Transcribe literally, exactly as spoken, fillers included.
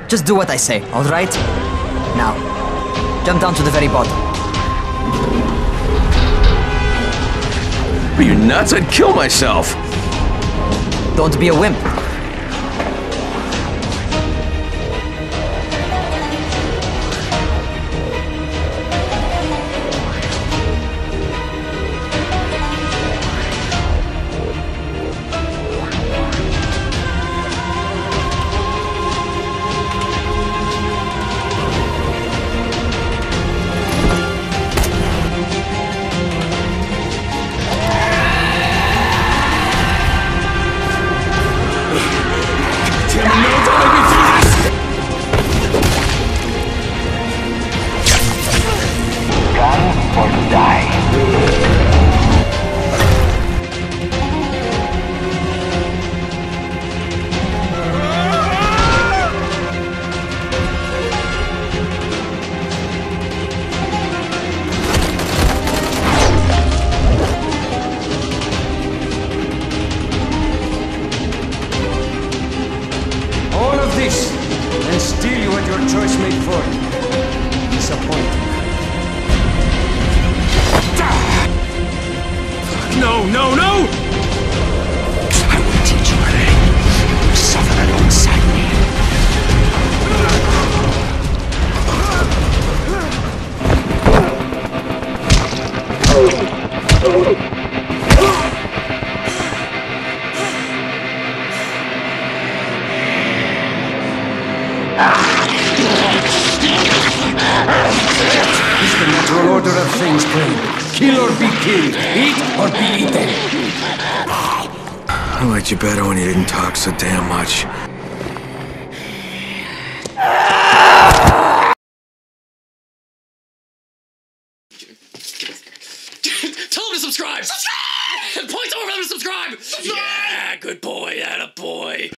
Just do what I say, alright? Now, jump down to the very bottom. Are you nuts? I'd kill myself! Don't be a wimp. And steal you what your choice made for. Disappointing. No, no, no! I will teach you, Ray. You suffer alongside me. It's the natural order of things, Crane. Kill or be killed. Eat or be eaten. I liked you better when you didn't talk so damn much. Tell him to subscribe! Subscribe! Point over them to subscribe! Subscribe! Yeah, good boy, atta boy.